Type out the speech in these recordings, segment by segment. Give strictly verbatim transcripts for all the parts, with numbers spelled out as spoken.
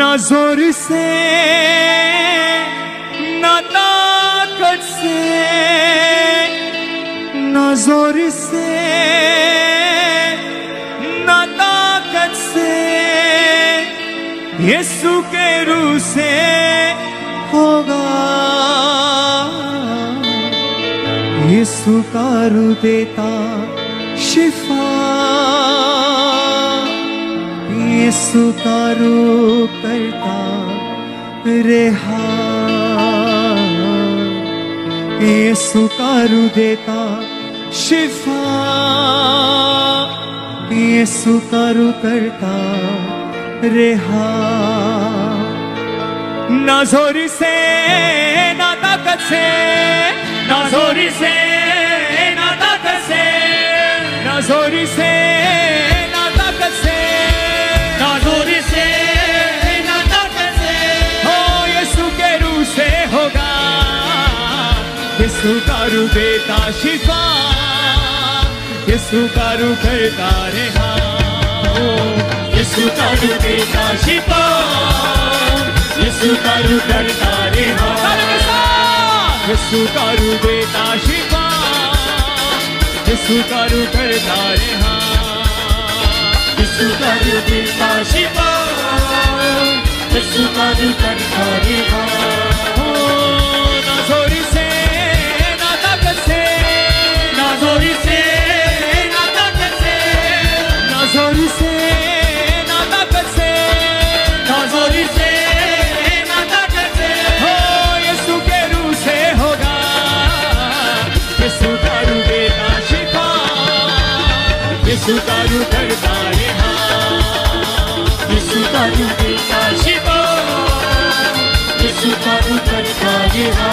ना जोर से ना ताकत से, ना जोर से ना ताकत से, यीशु के रूह से होगा। यीशु का रूह देता शिफा, यीशु का रूह करता रेहा, यीशु का रूह देता शिफा, यीशु का रूह करता रेहा। ना जोर से ना ताकत से, ना जोर से ना ताकत से, ना जोर से ना ताकत से, ना जोर से ना ताकत से, हो यीशु के रूह से होगा। यीशु का रूह देता शिफा, यीशु का रूह करता रेहा, यीशु का रूह देता शिफा, यीशु का रूह करता रेहा, यीशु का रूह देता शिफा, यीशु का रूह करता रेहा, यीशु का रूह देता शिफा, यीशु का रूह करता रेहा। ना जोर से ना ताकत से, ना जोर से ना ताकत से, ना जोर से ना ताकत से, ना जोर से ना ताकत से, हो यीशु के रूह से होगा। यीशु का रूह देता शिफा, यीशु का रूह करता रेहा, यीशु का रूह देता शिफा, यीशु का रूह करता रेहा।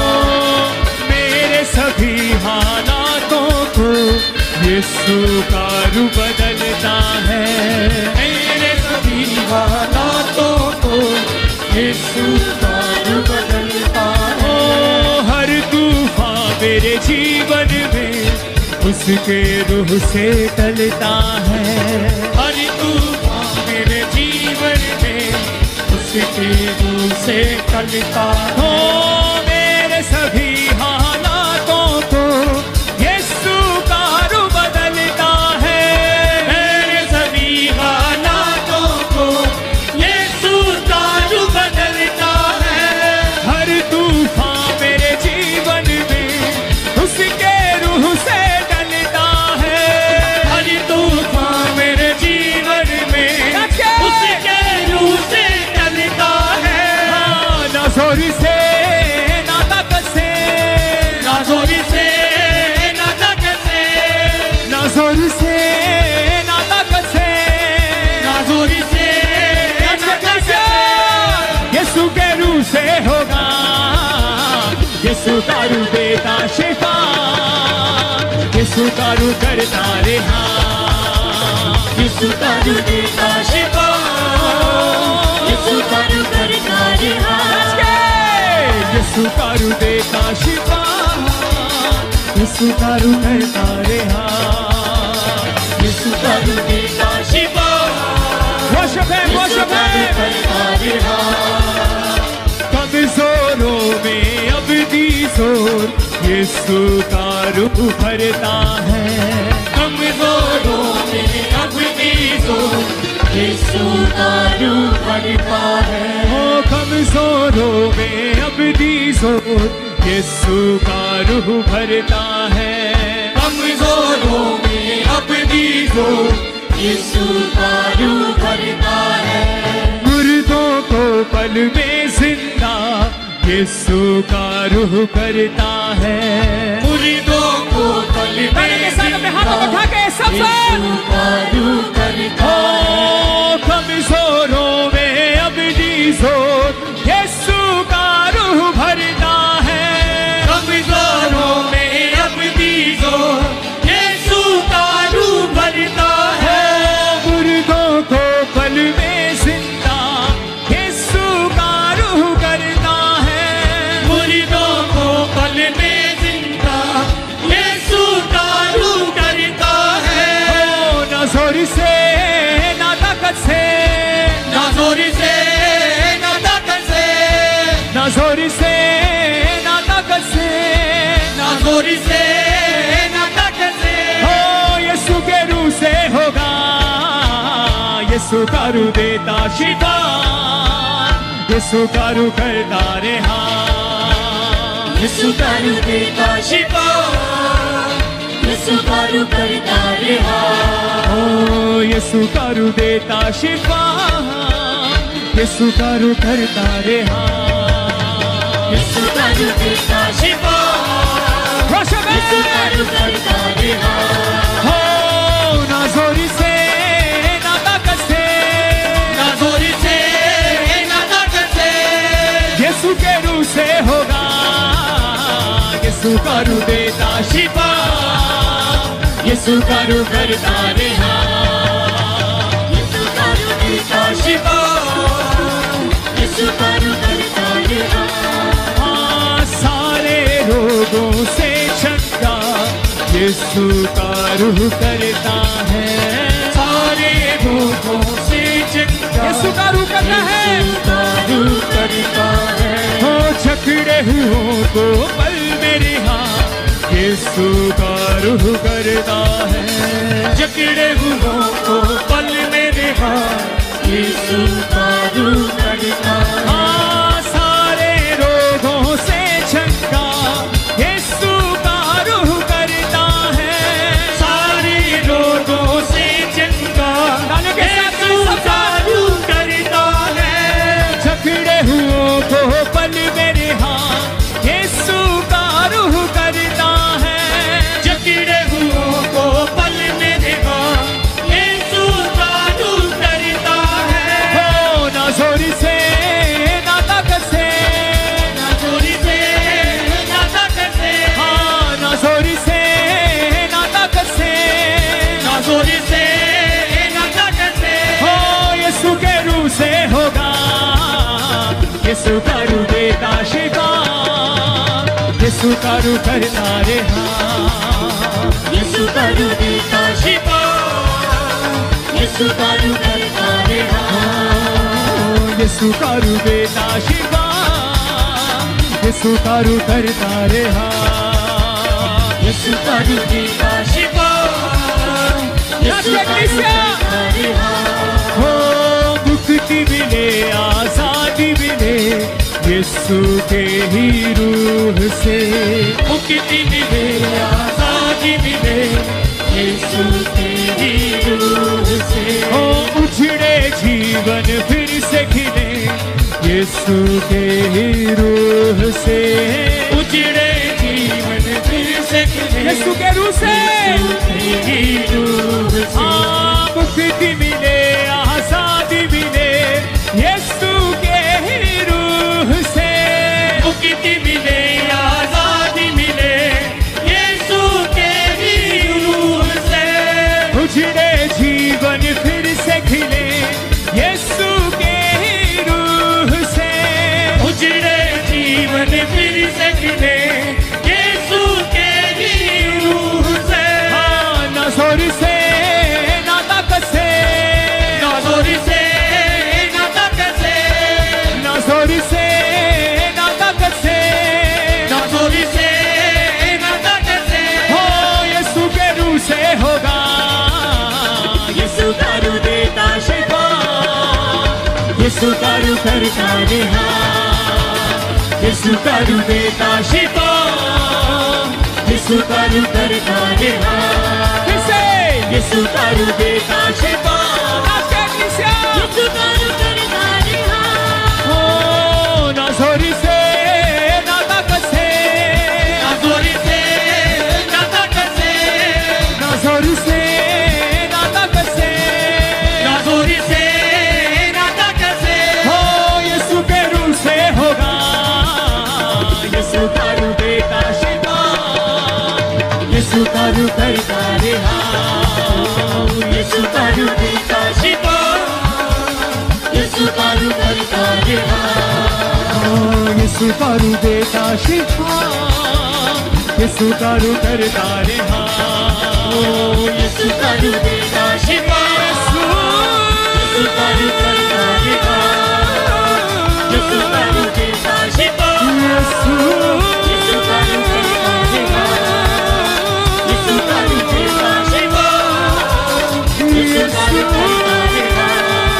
मेरे सभी हालातों को यीशु का रूह बदलता है, मेरे सभी हालातों को यीशु का रूह बदलता है। ओ हर तूफान मेरे जीवन में उसके रूह से टलता है, हर तूफान मेरे जीवन में उसके रूह से टलता है। हो मेरे सभी हालातों को यीशु का रूह बदलता है, मेरे सभी हालातों को यीशु का रूह बदलता है। हर तूफान मेरे जीवन में उसके रूह से टलता है, हर तूफान मेरे जीवन में उसके रूह से टलता है। हाँ, ना जोर से ना ताकत से, ना जोर से ना ताकत से, ना जोर से ना ताकत से, ना जोर से ना ताकत से, यीशु के रूह से होगा। यीशु का रूह देता शिफा, यीशु का रूह करता रेहा, यीशु का रूह देता शिफा, यीशु का रूह करता रेहा, यीशु का रूह देता शिफा, यीशु का रूह करता रेहा, यीशु का रूह देता शिफा, वर्शिप है वर्शिप है। कमजोरों में अबदी जोर यीशु का रूह भरता है, कमजोरों में अबदी जोर यीशु का रूह भरता है। ओ कमजोरों में अबदी जोर यीशु का रूह भरता है, कमजोरों में अबदी जोर यीशु का रूह भरता है। मुर्दों को पल में जिंदा यीशु का रूह करता है, मुर्दों को पल में जिंदा यीशु का रूह करता है। कमजोरों में अबदी जोर यीशु का रूह भरता है, कमजोरों में अबदी जोर यीशु का रूह भरता है। मुर्दों को पल में जिंदा यीशु का रूह करता है, मुर्दों को पल में जिंदा यीशु का रूह करता है। ना जोर से ना ताकत से, ना जोर से यीशु करू देता शिफा, यीशु करू करता रेहा, यीशु करू देता शिफा, यीशु करू करता रेहा, ओ यीशु करू देता शिफा, यीशु करू करता रेहा, यीशु करू देता शिफा, यीशु करू करता रेहा, हो ना जोरी से ना ताकत से, ना जोरी से ना ताकत से, यीशु के रूह से होगा, यीशु करू देता शिफा, यीशु करू करता रेहा, यीशु करू देता शिफा, यीशु करू करता रेहा, हाँ सारे रोगों से छुटकारा यीशु का रूह करता है, सारे रोगों से छुटकारा यीशु का रूह करता है, रूह करता है, हो जकड़े हुओं को पल में रिहा, यीशु का रूह करता है, जकड़े हुओं को पल में रिहा, यीशु का रूह करता है, हाँ सारे रोगों से छुटकारा यीशु का रूह करता है, सारे रोगों से छुटकारा यीशु का रूह करता है, जकड़े हुओं को पल में रिहा, यीशु का रूह करता है, जकड़े हुओं को पल में रिहा, यीशु का रूह करता है, हो ना जोरी से ना ताकत से, ना जोरी से ना ताकत से, हाँ ना जोरी से ना ताकत से, ना जोरी से ना ताकत से, हो यीशु के रूह से होगा, यीशु का रूह देता शिफा, यीशु का रूह करता रेहा, यीशु का रूह देता शिफा, यीशु का रूह करता रेहा, यीशु का रूह देता शिफा, यीशु का रूह करता रेहा, यीशु का रूह देता शिफा, यीशु का रूह करता रेहा, हो मुक्ति मिले आजादी मिले यीशु के ही रूह से, मुक्ति मिले आजादी मिले यीशु के ही रूह से, हो उजड़े जीवन फिर से खिले यीशु के ही रूह से, उजड़े जीवन फिर से खिले यीशु के रूह से, यीशु के ही रूह से, हाँ मुक्ति मिले आजादी मिले यीशु के ही रूह से, मुक्ति मिले आजादी मिले यीशु के ही रूह से, उजड़े जीवन फिर से खिले यीशु के ही रूह से, उजड़े जीवन फिर से खिले यीशु के ही रूह से, हाँ ना जोर से ना ताकत से, ना जोर से ना ताकत से, ना जोर से ना ताकत से, ना जोर से ना ताकत से, हो यीशु के रूह से होगा, यीशु का रूह देता शिफा, यीशु का रूह करता रेहा, यीशु का रूह देता शिफा, यीशु का रूह करता रेहा, किसे यीशु का रूह देता शिफा, आपके किसे यीशु का रूह करता रेहा, हो ना जोर से ना ताकत से, ना जोर से ना ताकत से, ना जोर से ना ताकत से, ना जोर से ना ताकत से, हो यीशु के रूह से होगा, यीशु का रूह देता शिफा, यीशु का रूह करता रेहा, यीशु का रूह देता शिफा, यीशु का रूह करता रेहा, हो यीशु का रूह देता शिफा, यीशु का रूह करता रेहा, यीशु का रूह देता शिफा, यीशु का रूह करता रेहा, यीशु का रूह देता शिफा, यीशु यीशु का रूह करता रेहा, यीशु का रूह देता शिफा, यीशु का रूह करता रेहा,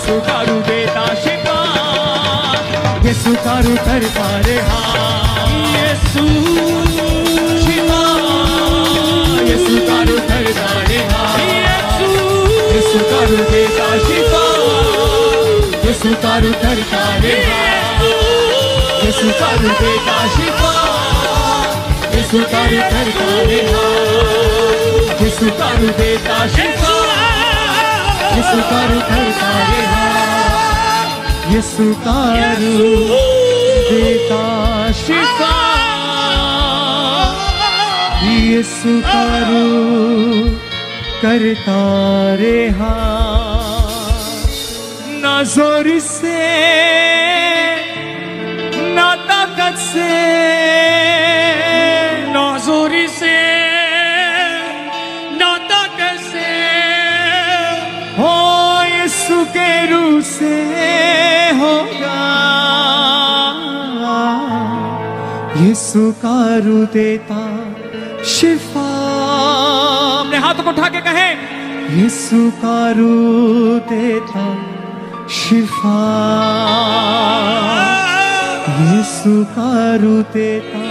यीशु का रू देता शिफा, यीशु का रू करता रिहाई, यीशु शिफा, यीशु का रू करता रिहाई, यीशु का रू देता शिफा, यीशु का रू करता रिहाई, यीशु का रू देता शिफा, यीशु का रू करता रिहाई, यीशु का रू देता शिफा, यीशु का रू करता रिहाई, यीशु का रू देता शिफा, यीशु का रू करता रिहाई। ना जोर से ना ताकत से, ना जोर से ना ताकत से, हो यीशु के रू से होगा, यीशु का रू देता शिफा। अपने हाथों को उठा के कहें, यीशु का रू देता शिफा, यीशु का रू देता